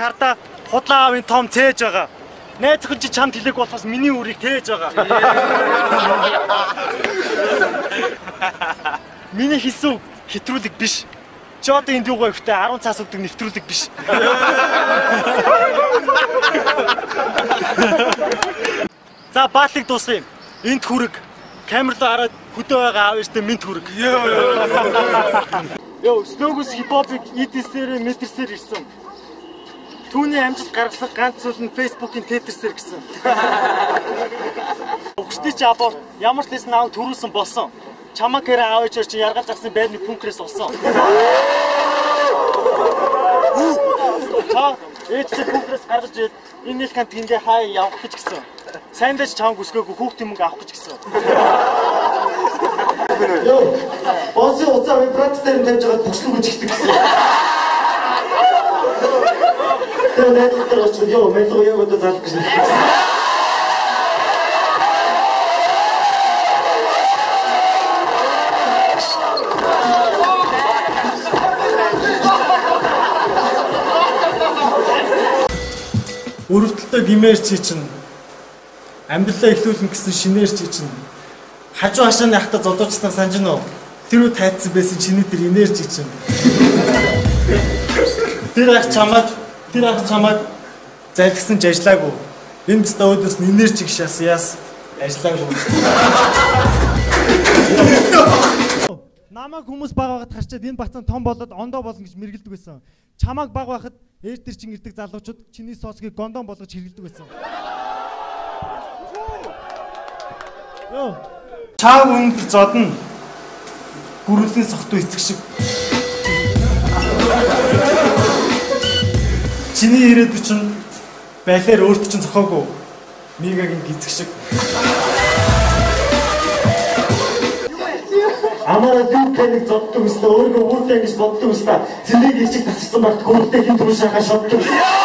хардаа худлаа аавын том цээж байгаа. Найзхан чи чамд хэлэх болохоос миний үрийг тээж байгаа. Миний хэлсэн хэтрүүлэг биш. Чи одоо энд юу говьтэй 10 цаас өгдөг нэвтрүүлэг биш. За баатлыг дуусгая. Энд хүрэг. Камерлоо хараад хөдөө байгаа аав ээжтэй минт хүрэг. Йоо, Сногус хипхопыг EDS-ээр метрсээр ирсэн. Түүний амжилт гаргасан ганц зүйл нь Facebook-ийн Tetris-ээр гэсэн. Өгчтэй чи аборт ямар ч лэсэн аав төрүүлсэн болсон. Чамаг хэрэг аав ээжээр чи яргаж авсан байрны пүнкрээс олсон. Та ээжтэй пүнкрээс гаргаж ирээд энэ их кант ингээ хаа явах гэж гисэн. Сайндаж чамаг өсгөөгүй хүүхдийн мөнгө авах гэж гисэн. Йоо, боссын уцаа вибрат дээр нь тавьж байгаа бүчлэг үжигдэг гэсэн. Тэр найзлаар очив ёо, мэлгөө яг одоо залах гэж. Өрөвдөлтөй гимээр чи чинь амьдралаа эхлүүлнэ гэсэн шинээр чи чинь хажуу хашааны ахта зодуучснаа санаж нь уу? Тэр үе тайцсан байсан чиний тэр энержи чинь. Тэр ах чамайг залгсан ч ажиллаагүй. Энэ тест өөдөөс нь энержиг шаас яас ажиллаагүй. Намайг хүмүүс баг байгаад харчаад энэ бацаан том болоод ондоо болно гэж мэргэлдэг байсан. Чамайг баг байхад ээж тэр чин ирдэг залуучууд чиний соосгийг гондон болгож хэргэлдэг байсан. Йоо. Чаав өндөр зодно. Гүрүүлийн сохтуу эцэг шиг. Чиний ирээдүй чинь байлаар өөрт чинь зохиогүй. Мигагийн гизэг шиг. Амаараа дүүкэнийг зоддог өстө өөргөө үүтэй гэж боддог өстө. Цэнийг ичиг тасчихсан багт хөрөлтэй хин түрүү шахаа шотдог.